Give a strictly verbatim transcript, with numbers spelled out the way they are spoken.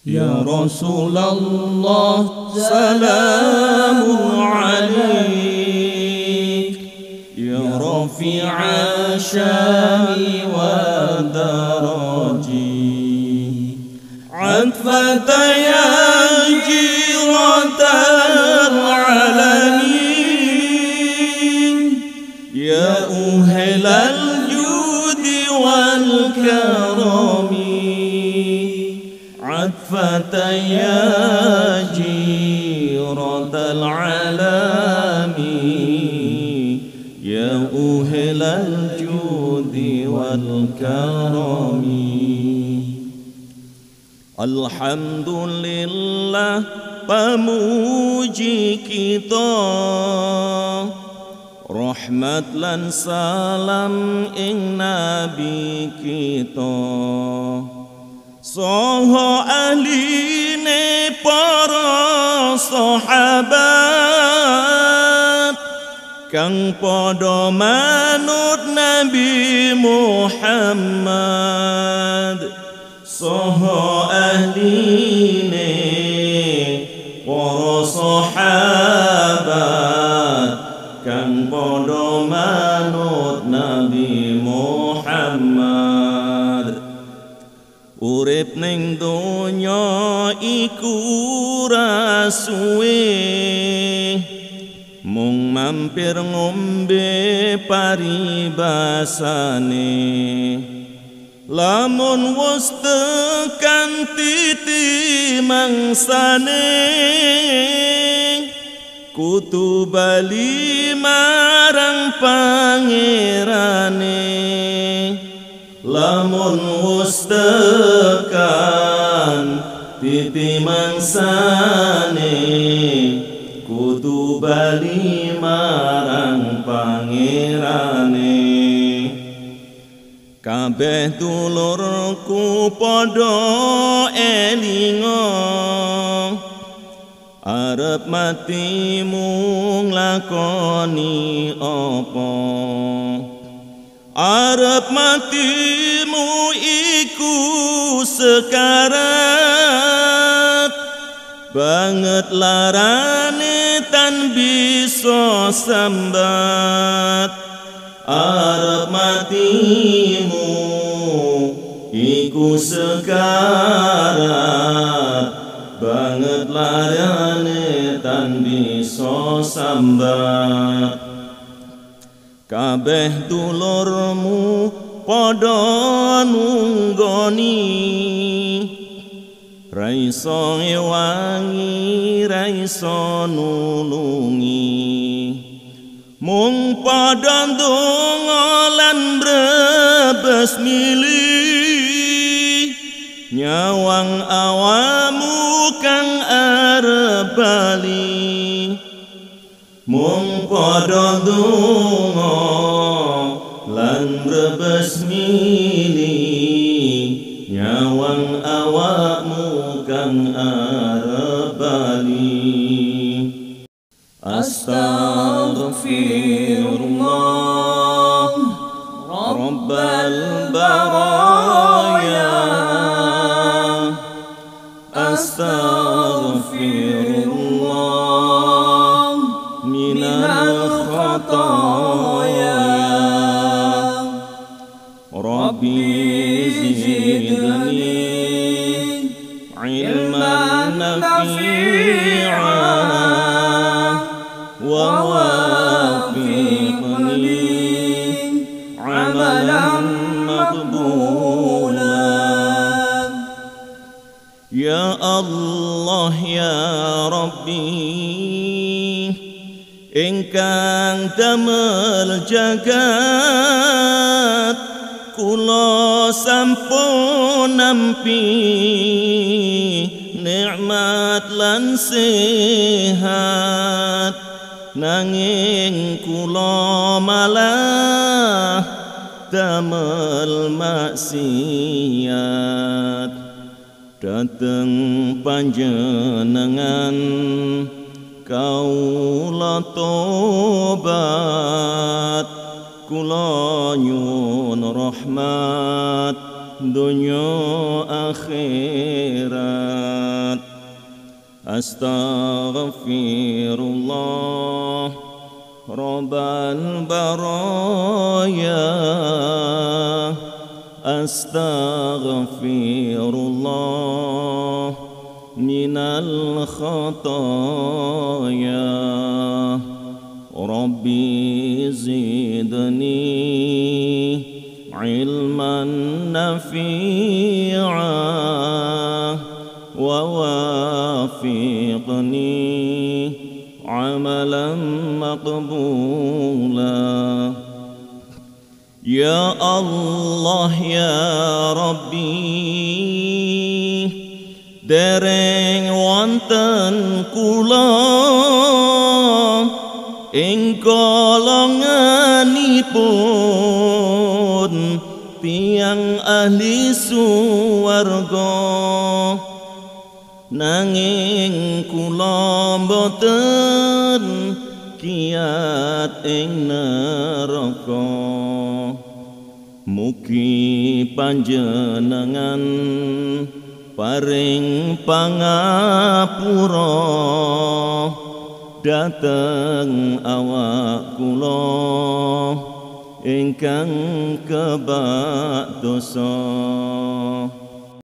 Ya Rasulullah salamun alaik, Ya Rafi'a syami wa daraji, atfata ya jiratal alamin, Ya uhelal judi wal karami, عطفة يا جيرة العالم يا أهل الجود والكرم الحمد لله pemuji kita rahmat lan salam ing nabi kita soho ahline para sahabat kang padha manut Nabi Muhammad soho ahline para sahabat kang padha manut Nabi Muhammad urip ning donya iku ra suwe mung mampir ngombe paribasane lamun wis tekan titi mangsane kudu bali marang pangerane lamun wis tekan titi mangsane kudu bali marang pangerane kabeh dulurku padha elinga arep mati mung lakoni apa arep matimu iku sekarat banget larane tan bisa sambat arep matimu iku sekarat banget larane tan bisa sambat kabeh dulurmu padha nunggoni ra iso ngewangi ra iso nulungi mung padha ndonga lan brebes milih nyawang awamu kang arep bali mung padha ndonga lan brebes milih nyawang awakmu kang arep bali astaghfirullah rabbal baraya astaghfirullah minal khataya Rabbi zidni ilman nafi'an wa wafiqni amalan maqbulan Ya Allah ya Rabbi ingkang damel jagat kula sampun nampi nikmat lan sehat nanging kula malah damel maksiat dateng panjenengan kaula tobat kula nyuwun rahmat dunya akhirat. Astaghfirullah Rabbal baraya, astaghfirullah minal khataya. Rabbi zidni ilman nafi'a wa wafiqni amalan maqbula. Ya Allah ya Rabbi, dereng wonten kula ing golonganipun tiyang ahli suwarga, nanging kula boten kiyat ing neraka. Mugi panjenengan paring pangapura dateng awak kula ingkang kebak dosa.